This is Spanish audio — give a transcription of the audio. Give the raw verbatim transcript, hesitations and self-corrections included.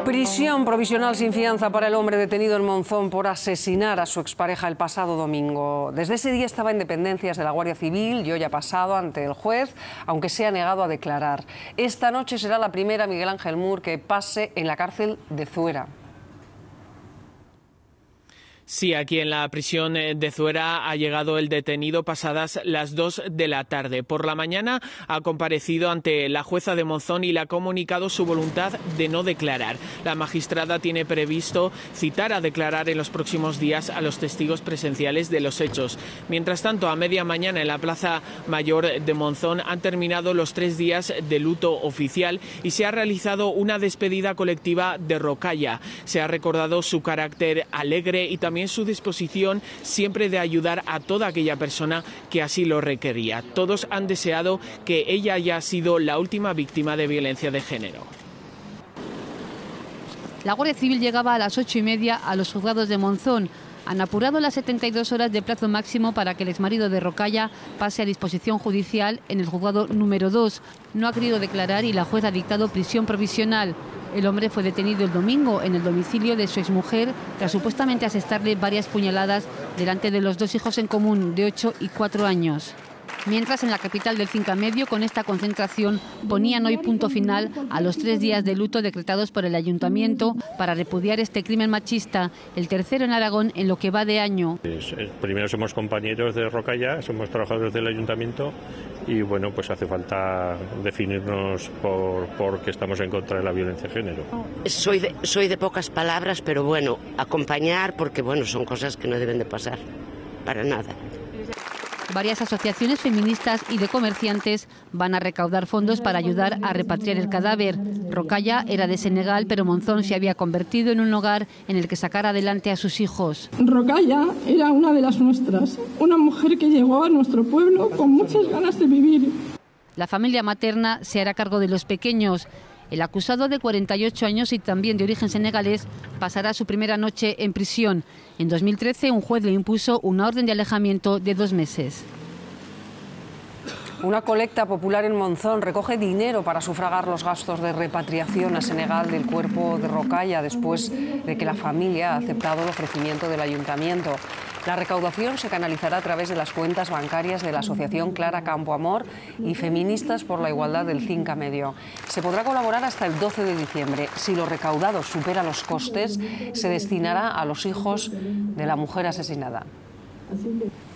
Prisión provisional sin fianza para el hombre detenido en Monzón por asesinar a su expareja el pasado domingo. Desde ese día estaba en dependencias de la Guardia Civil y hoy ha pasado ante el juez, aunque se ha negado a declarar. Esta noche será la primera, Miguel Ángel Mur, que pase en la cárcel de Zuera. Sí, aquí en la prisión de Zuera ha llegado el detenido pasadas las dos de la tarde. Por la mañana ha comparecido ante la jueza de Monzón y le ha comunicado su voluntad de no declarar. La magistrada tiene previsto citar a declarar en los próximos días a los testigos presenciales de los hechos. Mientras tanto, a media mañana en la Plaza Mayor de Monzón han terminado los tres días de luto oficial y se ha realizado una despedida colectiva de Rocalla. Se ha recordado su carácter alegre y también su disposición siempre de ayudar a toda aquella persona que así lo requería. Todos han deseado que ella haya sido la última víctima de violencia de género. La Guardia Civil llegaba a las ocho y media a los juzgados de Monzón. Han apurado las setenta y dos horas de plazo máximo para que el exmarido de Rocalla pase a disposición judicial en el juzgado número dos. No ha querido declarar y la jueza ha dictado prisión provisional. El hombre fue detenido el domingo en el domicilio de su exmujer tras supuestamente asestarle varias puñaladas delante de los dos hijos en común de ocho y cuatro años. Mientras, en la capital del Cinca Medio, con esta concentración, ponían hoy punto final a los tres días de luto decretados por el Ayuntamiento para repudiar este crimen machista, el tercero en Aragón en lo que va de año. Primero somos compañeros de Rocalla, somos trabajadores del Ayuntamiento y bueno, pues hace falta definirnos por, por que estamos en contra de la violencia de género. Soy de, soy de pocas palabras, pero bueno, acompañar porque bueno, son cosas que no deben de pasar, para nada. Varias asociaciones feministas y de comerciantes van a recaudar fondos para ayudar a repatriar el cadáver. Rocalla era de Senegal, pero Monzón se había convertido en un hogar en el que sacar adelante a sus hijos. Rocalla era una de las nuestras, una mujer que llegó a nuestro pueblo con muchas ganas de vivir. La familia materna se hará cargo de los pequeños. El acusado, de cuarenta y ocho años y también de origen senegalés, pasará su primera noche en prisión. En dos mil trece, un juez le impuso una orden de alejamiento de dos meses. Una colecta popular en Monzón recoge dinero para sufragar los gastos de repatriación a Senegal del cuerpo de Rocalla después de que la familia ha aceptado el ofrecimiento del ayuntamiento. La recaudación se canalizará a través de las cuentas bancarias de la asociación Clara Campoamor y Feministas por la Igualdad del Cinca Medio. Se podrá colaborar hasta el doce de diciembre. Si lo recaudado supera los costes, se destinará a los hijos de la mujer asesinada.